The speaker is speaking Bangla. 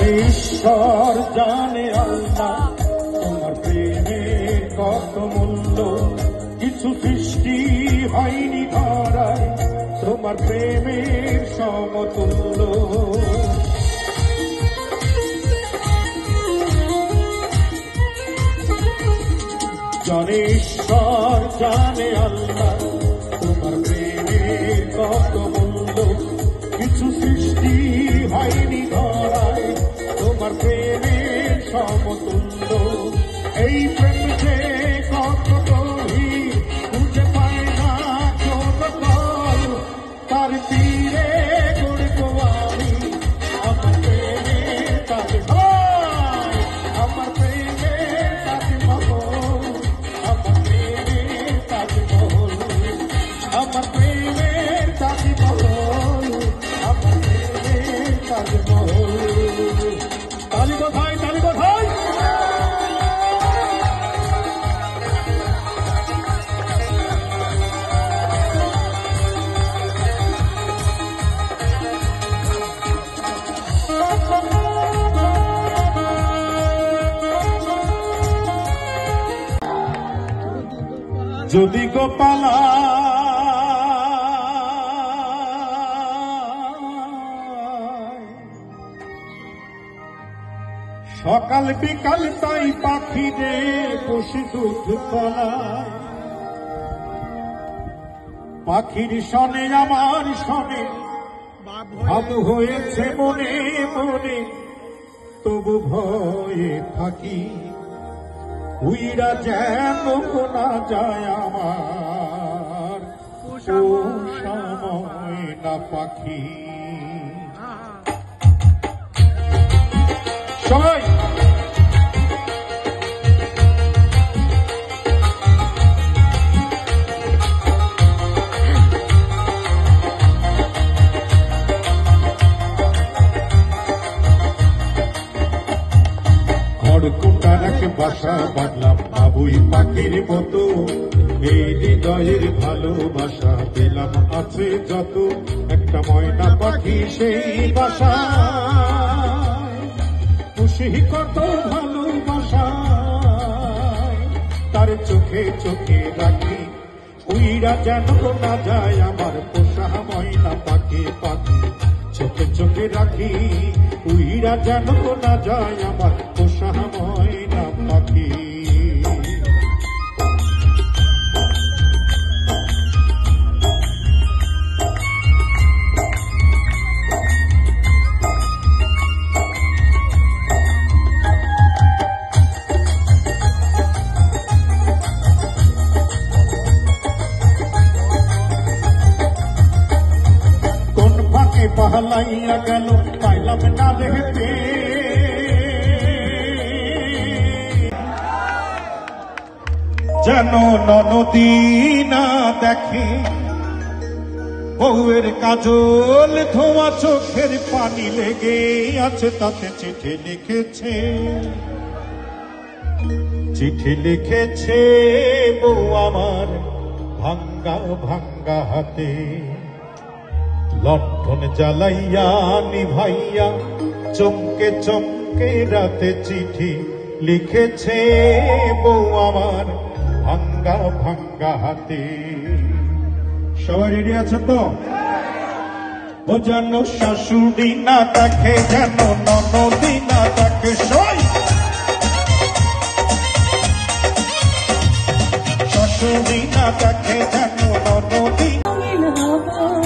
ঈশ্বর জানে আল্লাহ তোমার প্রেমের কত মূল্য, কিছু সৃষ্টি হয়নি ধরায় তোমার প্রেমের সমতুল্য। জানে ঈশ্বর জানে আল্লাহ তোমার প্রেমের কত মূল্য, কিছু সৃষ্টি হয়নি ধরায় তোমার প্রেমের সমতুল্য। এই প্রেম যে কত গভীর খুঁজে পায় না কোন ফল, তার তীরে গড়ব আমি আমার প্রেমের তাজমহল, আমার প্রেমের তাজমহল, আমার প্রেমের তাজমহল, আমার প্রেমের তাজমহল, আমার প্রেমের তাজমহল। তালি কোথায়, তালি কোথায়? যদি গোপালা সকাল বিকাল তাই পাখি রে বসে দুধ কলায়, পাখির সনে আমার সনে ভাব হয়েছে মনে মনে, তবু ভয়ে থাকি উইরা যেন না যায় আমার ও সময় না পাখি। সবাই খড়কুটার এক বাসা বাঁধলাম বাবুই পাখির মতো, এই হৃদয়ের ভালোবাসা দিলাম আছে যত, একটা ময়না পাখি সেই বাসা খুশি কত ভালোবাসা, তার চোখে চোখে রাখি উইরা যেন না যায় আমার পোষা ময়না পাখি, পাখি চোখে চোখে রাখি উইরা যেন না যায় আমার পোষা ময়না পাখি। পাহলাইয়া গেল পাইলাম না দেখতে, যেন নদী না দেখে বউয়ের কাজল ধোয়া চোখের পানি লেগে আছে, তাতে চিঠি লিখেছে, চিঠি লিখেছে বউ আমার ভাঙ্গা ভাঙ্গা হাতে, লণ্ঠন জ্বালাইয়া নিভাইয়া চমকে চমকে রাতে চিঠি লিখেছে বউ আমার ভাঙ্গা ভাঙ্গা হাতে। সবাই রেডি আছে তো? ও যেন শাশুড়ি না দেখে, যেন ননদি না দেখে, সবাই শাশুড়ি না দেখে, যেন ননদি